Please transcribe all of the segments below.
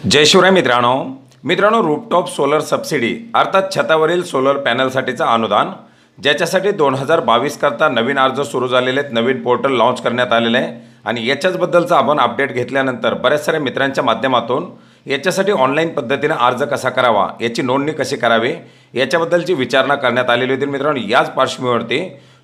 जय शिवराय मित्रांनो rooftop solar subsidy अर्थात छतावरील सोलर पॅनलसाठीचं अनुदान ज्याच्यासाठी 2022 करता नवीन अर्ज सुरू झालेले आहेत, नवीन पोर्टल लॉन्च करण्यात आलेले आहे आणि याच्याबद्दलचा आपण अपडेट घेतल्यानंतर बऱ्याच साऱ्या मित्रांच्या माध्यमातून याच्यासाठी ऑनलाईन पद्धतीने अर्ज कसा करावा, याची नोंदणी कशी करावी याच्याबद्दलची विचारणा करण्यात आलेली होती। मित्रांनो, याच पार्श्वभूमीवरती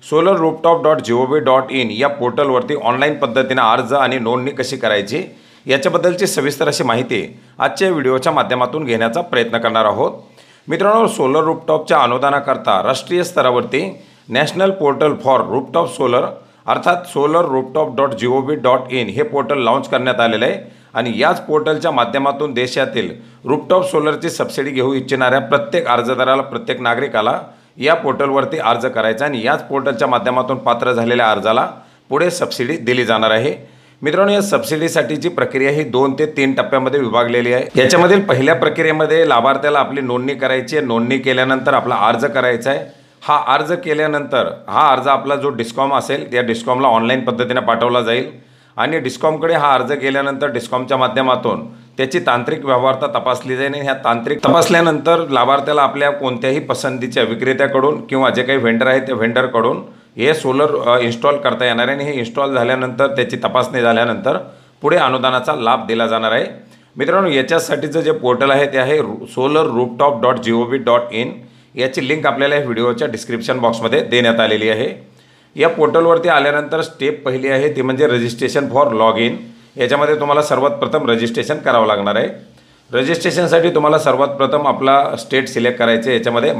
solarrooftop.gov.in या पोर्टलवरती ऑनलाईन पद्धतीने अर्ज आणि नोंदणी कशी करायची याच्याबद्दलची सविस्तर अशी माहिती आजच्या व्हिडिओच्या माध्यमातून घेण्याचा प्रयत्न करणार आहोत। मित्रांनो, सोलर रूफटॉपच्या अनुदानाकरता राष्ट्रीय स्तरावरती national portal for rooftop solar अर्थात solarrooftop.gov.in हे पोर्टल लॉन्च करण्यात आलेले आहे आणि याच पोर्टलच्या माध्यमातून देशातील रूफटॉप सोलरची सबसिडी घेऊ इच्छिणाऱ्या प्रत्येक अर्जदाराला, प्रत्येक नागरिकाला या पोर्टलवरती अर्ज करायचा आणि याच पोर्टलच्या माध्यमातून पात्र झालेल्या अर्जाला पुढे सबसिडी दिली जाणार आहे। मित्रांनो, या सबसिडीसाठीची प्रक्रिया ही 2 ते 3 टप्प्यामध्ये विभागलेली आहे। याच्यामधील पहिल्या प्रक्रियेमध्ये लाभार्थ्याला आपली नोंदणी करायची आहे। नोंदणी केल्यानंतर आपला अर्ज करायचा आहे। हा अर्ज केल्यानंतर हा अर्ज आपला जो डिस्कॉम असेल त्या डिस्कॉमला ऑनलाईन पद्धतीने पाठवला जाईल आणि डिस्कॉमकडे हा अर्ज केल्यानंतर डिस्कॉमच्या माध्यमातून त्याची तांत्रिक व्यवहार्यता तपासली जाईल आणि ह्या तांत्रिक तपासल्यानंतर लाभार्थ्याला आपल्या कोणत्याही पसंतीच्या विक्रेत्याकडून किंवा जे काही व्हेंडर आहे त्या व्हेंडरकडून हे सोलर इन्स्टॉल करता येणार आहे आणि हे इन्स्टॉल झाल्यानंतर त्याची तपासणी झाल्यानंतर पुढे अनुदानाचा लाभ दिला जाणार आहे। मित्रांनो, याच्यासाठीचं जे पोर्टल आहे ते आहे solarrooftop.gov.in याची लिंक आपल्याला या व्हिडिओच्या डिस्क्रिप्शन बॉक्समध्ये देण्यात आलेली आहे। या पोर्टलवरती आल्यानंतर स्टेप पहिली आहे ती म्हणजे रजिस्ट्रेशन फॉर लॉग इन। याच्यामध्ये तुम्हाला सर्वात प्रथम रजिस्ट्रेशन करावं लागणार आहे। रजिस्ट्रेशनसाठी तुम्हाला सर्वात प्रथम आपला स्टेट सिलेक्ट करायचं आहे। याच्यामध्ये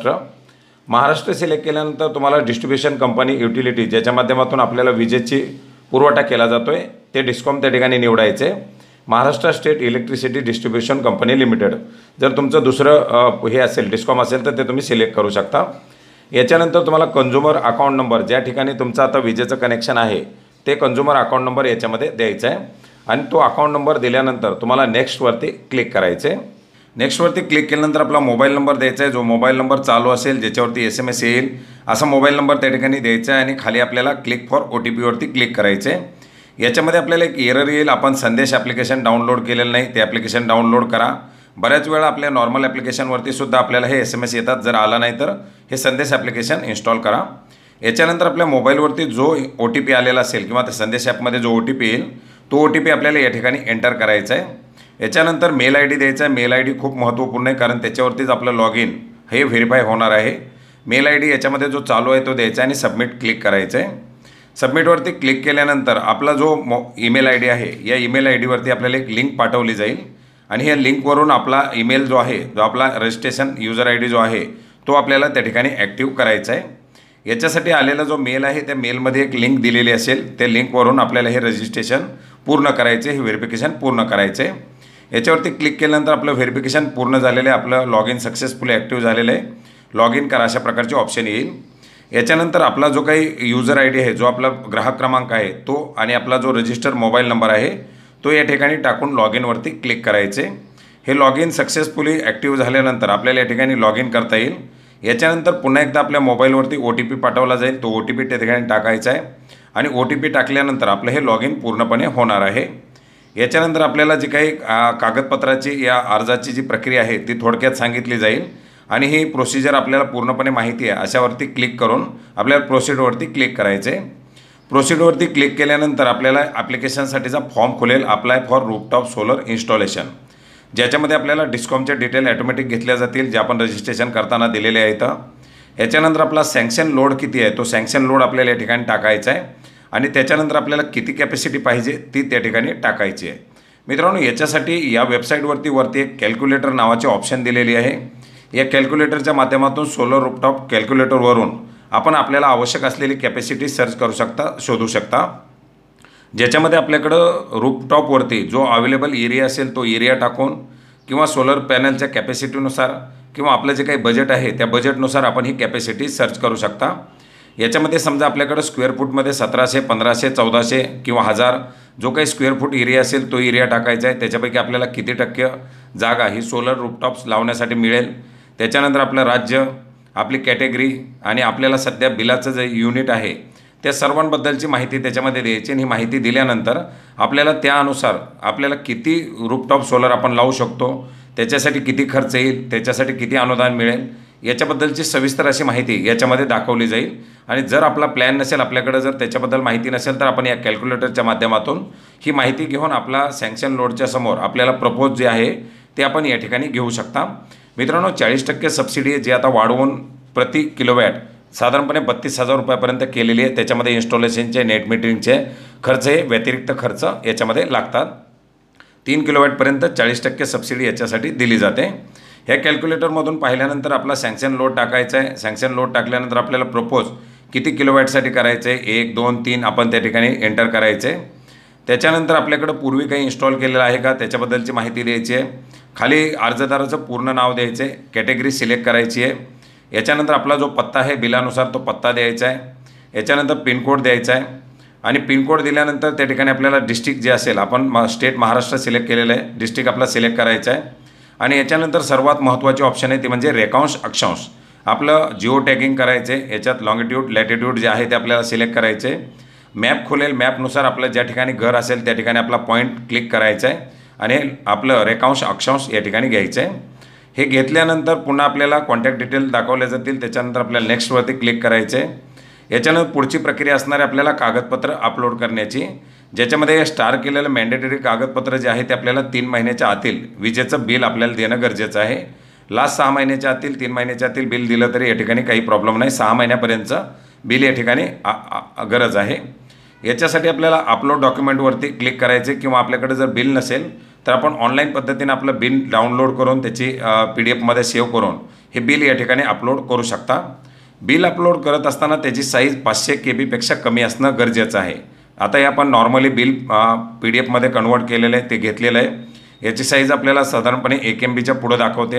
महाराष्ट्र सिलेक्ट केल्यानंतर तुम्हाला डिस्ट्रीब्युशन कंपनी युटिलिटी ज्याच्या माध्यमातून आपल्याला विजेची पुरवठा केला जातो आहे ते डिस्कॉम त्या ठिकाणी निवडायचे। Maharashtra state electricity distribution company limited जर तुमचं दुसरं हे असेल डिस्कॉम असेल तर ते तुम्ही सिलेक्ट करू शकता। याच्यानंतर तुम्हाला कंझ्युमर अकाउंट नंबर ज्या ठिकाणी तुमचं आता विजेचं कनेक्शन आहे ते कंझ्युमर अकाउंट नंबर याच्यामध्ये द्यायचा आहे आणि तो अकाउंट नंबर दिल्यानंतर तुम्हाला नेक्स्टवरती क्लिक करायचं आहे। नेक्स्टवरती क्लिक केल्यानंतर आपला मोबाईल नंबर द्यायचा आहे। जो मोबाईल नंबर चालू असेल ज्याच्यावरती SMS येईल असा मोबाईल नंबर त्या ठिकाणी द्यायचा आहे आणि खाली आपल्याला क्लिक फॉर OTP वरती क्लिक करायचं आहे। याच्यामध्ये आपल्याला एक एरर येईल, आपण संदेश ॲप्लिकेशन डाउनलोड केलेलं नाही, ते ॲप्लिकेशन डाउनलोड करा। बऱ्याच वेळा आपल्या नॉर्मल ॲप्लिकेशनवरती सुद्धा आपल्याला हे SMS येतात, जर आला नाही तर हे संदेश ॲप्लिकेशन इन्स्टॉल करा। याच्यानंतर आपल्या मोबाईलवरती जो OTP आलेला असेल किंवा त्या संदेश ॲपमध्ये जो OTP येईल तो OTP आपल्याला या ठिकाणी एंटर करायचा आहे। याच्यानंतर मेल ID द्यायचा आहे। मेल ID खूप महत्त्वपूर्ण आहे कारण त्याच्यावरतीच आपलं लॉग इन हे व्हेरीफाय होणार आहे। मेल ID याच्यामध्ये जो चालू आहे तो द्यायचा आहे आणि सबमिट क्लिक करायचं आहे। सबमिटवरती क्लिक केल्यानंतर आपला जो ईमेल ID आहे या ईमेल ID वरती आपल्याला एक लिंक पाठवली जाईल आणि या लिंकवरून आपला ईमेल जो आहे, जो आपला रजिस्ट्रेशन यूजर ID जो आहे तो आपल्याला त्या ठिकाणी ॲक्टिव्ह करायचा आहे। याच्यासाठी आलेला जो मेल आहे त्या मेलमध्ये एक लिंक दिलेली असेल, त्या लिंकवरून आपल्याला हे रजिस्ट्रेशन पूर्ण करायचे, हे व्हेरिफिकेशन पूर्ण करायचे। याच्यावरती क्लिक केल्यानंतर आपलं व्हेरिफिकेशन पूर्ण झालेलं आहे, आपलं लॉग इन सक्सेसफुली ॲक्टिव्ह झालेलं आहे। लॉग इन करा अशा प्रकारचे ऑप्शन येईल। याच्यानंतर आपला जो काही यूजर ID आहे, जो आपला ग्राहक क्रमांक आहे तो आणि आपला जो रजिस्टर मोबाईल नंबर आहे तो या ठिकाणी टाकून लॉग इनवरती क्लिक करायचे। हे लॉग इन सक्सेसफुली ॲक्टिव्ह झाल्यानंतर आपल्याला या ठिकाणी लॉग इन करता येईल। याच्यानंतर पुन्हा एकदा आपल्या मोबाईलवरती OTP पाठवला जाईल, तो OTP त्या ठिकाणी टाकायचा आहे आणि OTP टाकल्यानंतर आपलं हे लॉग इन पूर्णपणे होणार आहे। याच्यानंतर आपल्याला जी काही कागदपत्राची या अर्जाची जी प्रक्रिया आहे ती थोडक्यात सांगितली जाईल आणि ही प्रोसिजर आपल्याला पूर्णपणे माहिती आहे अशावरती क्लिक करून आपल्याला प्रोसीडवरती क्लिक करायचं आहे। प्रोसीडवरती क्लिक केल्यानंतर आपल्याला ॲप्लिकेशनसाठीचा फॉर्म खुलेल, apply for rooftop solar installation, ज्याच्यामध्ये आपल्याला डिस्कॉमचे डिटेल ॲटोमॅटिक घेतल्या जातील जे आपण रजिस्ट्रेशन करताना दिलेले आहेत। याच्यानंतर आपला सँक्शन लोड किती आहे तो सँक्शन लोड आपल्याला या ठिकाणी टाकायचा आहे आणि त्याच्यानंतर आपल्याला किती कॅपॅसिटी पाहिजे ती त्या ठिकाणी टाकायची आहे। मित्रांनो, याच्यासाठी या वेबसाईटवरती एक कॅल्क्युलेटर नावाचे ऑप्शन दिलेली आहे। या कॅल्क्युलेटरच्या माध्यमातून सोलर रूफटॉप कॅल्क्युलेटरवरून आपण आपल्याला आवश्यक असलेली कॅपॅसिटी सर्च करू शकता, शोधू शकता, ज्याच्यामध्ये आपल्याकडं रूफटॉपवरती जो अवेलेबल एरिया असेल तो एरिया टाकून किंवा सोलर पॅनलच्या कॅपॅसिटीनुसार किंवा आपलं जे काही बजेट आहे त्या बजेटनुसार आपण ही कॅपॅसिटी सर्च करू शकता। याच्यामध्ये समजा आपल्याकडं स्क्वेअर फूटमध्ये 1700, 1500, 1400 किंवा 1000 जो काही स्क्वेअर फूट एरिया असेल तो एरिया टाकायचा आहे। त्याच्यापैकी आपल्याला किती टक्के जागा ही सोलर रूफटॉप्स लावण्यासाठी मिळेल, त्याच्यानंतर आपलं राज्य, आपली कॅटेगरी आणि आपल्याला सध्या बिलाचं जे युनिट आहे त्या सर्वांबद्दलची माहिती त्याच्यामध्ये द्यायची आणि ही माहिती दिल्यानंतर आपल्याला त्यानुसार आपल्याला किती रूफटॉप सोलर आपण लावू शकतो, त्याच्यासाठी किती खर्च येईल, त्याच्यासाठी किती अनुदान मिळेल, याच्याबद्दलची सविस्तर अशी माहिती याच्यामध्ये दाखवली जाईल। आणि जर आपला प्लॅन नसेल, आपल्याकडे जर त्याच्याबद्दल माहिती नसेल, तर आपण या कॅल्क्युलेटरच्या माध्यमातून ही माहिती घेऊन आपला सँक्शन लोडच्या समोर आपल्याला प्रपोज जे आहे ते आपण या ठिकाणी घेऊ शकता। मित्रांनो, 40% सबसिडी आहे जी आता वाढवून प्रति किलोवॅट साधारणपणे 32,000 रुपयापर्यंत केलेली आहे। त्याच्यामध्ये इन्स्टॉलेशनचे, नेट मीटरिंगचे खर्च हे व्यतिरिक्त खर्च याच्यामध्ये लागतात। 3 किलोवॅटपर्यंत 40% सबसिडी याच्यासाठी दिली जाते। ह्या कॅल्क्युलेटरमधून पाहिल्यानंतर आपला सँक्शन लोड टाकायचा आहे। सँक्शन लोड टाकल्यानंतर आपल्याला प्रपोज किती किलोवॅटसाठी करायचं आहे, 1, 2, 3 आपण त्या ठिकाणी एंटर करायचे। त्याच्यानंतर आपल्याकडं पूर्वी काही इन्स्टॉल केलेलं आहे का त्याच्याबद्दलची माहिती द्यायची आहे। खाली अर्जदाराचं पूर्ण नाव द्यायचं आहे, कॅटेगरी सिलेक्ट करायची आहे। याच्यानंतर आपला जो पत्ता आहे बिलानुसार तो पत्ता द्यायचा आहे। याच्यानंतर पिनकोड द्यायचा आहे आणि पिनकोड दिल्यानंतर त्या ठिकाणी आपल्याला डिस्ट्रिक्ट जे असेल, आपण स्टेट महाराष्ट्र सिलेक्ट केलेलं आहे, डिस्ट्रिक्ट आपला सिलेक्ट करायचा आहे। आणि याच्यानंतर सर्वात महत्त्वाची ऑप्शन आहे ती म्हणजे रेखांश अक्षांश, आपलं जिओ टॅगिंग करायचे। याच्यात लॉंगिट्यूड, लॅटिट्यूड जे आहे ते आपल्याला सिलेक्ट करायचे। मॅप खोलेल, मॅपनुसार आपलं ज्या ठिकाणी घर असेल त्या ठिकाणी आपला पॉईंट क्लिक करायचा आहे आणि आपलं रेखांश अक्षांश या ठिकाणी घ्यायचं आहे। हे घेतल्यानंतर पुन्हा आपल्याला कॉन्टॅक्ट डिटेल दाखवले जातील। त्याच्यानंतर आपल्याला नेक्स्टवरती क्लिक करायचे। याच्यानंतर पुढची प्रक्रिया असणार आहे आपल्याला कागदपत्र अपलोड करण्याची, ज्याच्यामध्ये स्टार केलेलं मॅन्डेटरी कागदपत्र जे आहे ते आपल्याला 3 महिन्याच्या आतील विजेचं बिल आपल्याला देणं गरजेचं आहे। लास्ट 6 महिन्याच्या आतील, 3 महिन्याच्या आतील बिल दिलं तरी या ठिकाणी काही प्रॉब्लेम नाही। 6 महिन्यापर्यंतचं बिल या ठिकाणी गरज आहे। याच्यासाठी आपल्याला अपलोड डॉक्युमेंटवरती क्लिक करायचे किंवा आपल्याकडे जर बिल नसेल तर आपण ऑनलाईन पद्धतीने आपलं बिल डाउनलोड करून त्याची PDF सेव्ह करून हे बिल या ठिकाणी अपलोड करू शकता। बिल अपलोड करत असताना त्याची साईज 500 KB कमी असणं गरजेचं आहे। आता हे आपण नॉर्मली बिल PDF कन्वर्ट केलेलं आहे, ते घेतलेलं आहे। याची साईज आपल्याला साधारणपणे 1 MB पुढं दाखवते।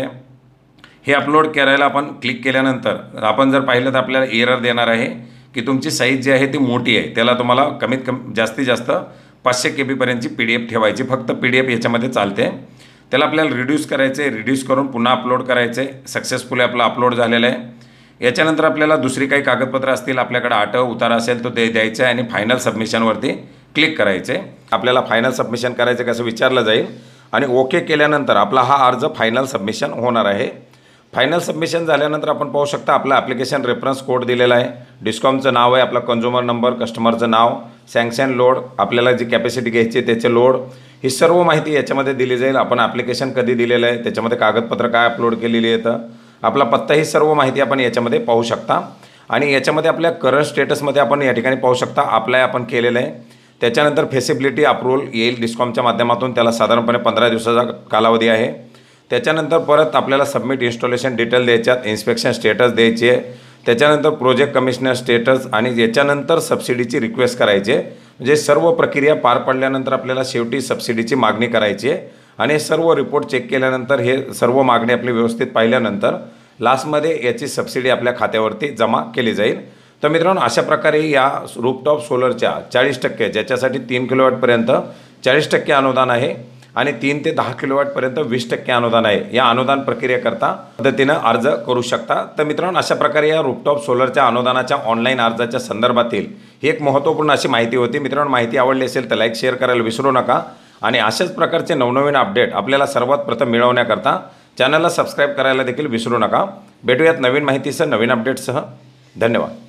हे अपलोड करायला आपण क्लिक केल्यानंतर आपण जर पाहिलं तर आपल्याला एरर देणार आहे की तुमची साईज जी आहे ती मोठी आहे, त्याला तुम्हाला कमीत कमी जास्तीत जास्त 500 KB PDF ठेवायची, फक्त PDF याच्यामध्ये चालते। त्याला आपल्याला रिड्यूस करायचं आहे, रिड्यूस करून पुन्हा अपलोड करायचं आहे। सक्सेसफुली आपलं अपलोड झालेलं आहे। याच्यानंतर आपल्याला दुसरी काही कागदपत्र असतील, आपल्याकडे आठव उतारा असेल तो ते द्यायचं आहे आणि फायनल सबमिशनवरती क्लिक करायचे। आपल्याला फायनल सबमिशन करायचं कसं विचारलं जाईल आणि ओके केल्यानंतर आपला हा अर्ज फायनल सबमिशन होणार आहे। फायनल सबमिशन झाल्यानंतर आपण पाहू शकता आपला ॲप्लिकेशन रेफरन्स कोड दिलेला आहे, डिस्कॉमचं नाव आहे, आपला कंझ्युमर नंबर, कस्टमरचं नाव, सँक्शन लोड, आपल्याला जी कॅपॅसिटी घ्यायची त्याचे लोड, ही सर्व माहिती याच्यामध्ये दिली जाईल। आपण ॲप्लिकेशन कधी दिलेलं आहे, त्याच्यामध्ये कागदपत्र काय अपलोड केलेली आहेत, आपला पत्ता, ही सर्व माहिती आपण याच्यामध्ये पाहू शकता। आणि याच्यामध्ये आपल्या करंट स्टेटसमध्ये आपण या ठिकाणी पाहू शकता अप्लाय आपण केलेलं आहे। त्याच्यानंतर फेसिबिलिटी अप्रूव्हल येईल डिस्कॉमच्या माध्यमातून, त्याला साधारणपणे 15 दिवसाचा कालावधी आहे। त्याच्यानंतर परत आपल्याला सबमिट इन्स्टॉलेशन डिटेल द्यायच्यात, इन्स्पेक्शन स्टेटस द्यायची आहे, त्याच्यानंतर प्रोजेक्ट कमिशनर स्टेटस आणि याच्यानंतर सबसिडीची रिक्वेस्ट करायची आहे। म्हणजे सर्व प्रक्रिया पार पडल्यानंतर आपल्याला शेवटी सबसिडीची मागणी करायची आहे आणि सर्व रिपोर्ट चेक केल्यानंतर हे सर्व मागणी आपली व्यवस्थित पाहिल्यानंतर लास्टमध्ये याची सबसिडी आपल्या खात्यावरती जमा केली जाईल। तर मित्रांनो, अशा प्रकारे या रूफटॉप सोलरच्या 40%, ज्याच्यासाठी 3 किलोवॅटपर्यंत 40% अनुदान आहे आणि 3 ते 10 किलोवॅटपर्यंत 20% अनुदान आहे, या अनुदान प्रक्रियेकरता पद्धतीनं अर्ज करू शकता। तर मित्रांनो, अशा प्रकारे या रूफटॉप सोलरच्या अनुदानाच्या ऑनलाईन अर्जाच्या संदर्भातील ही एक महत्त्वपूर्ण अशी माहिती होती। मित्रांनो, माहिती आवडली असेल तर लाईक शेअर करायला विसरू नका आणि अशाच प्रकारचे नवनवीन अपडेट आपल्याला सर्वात प्रथम मिळवण्याकरता चॅनलला सबस्क्राईब करायला देखील विसरू नका। भेटूयात नवीन माहितीसह, नवीन अपडेटसह। धन्यवाद।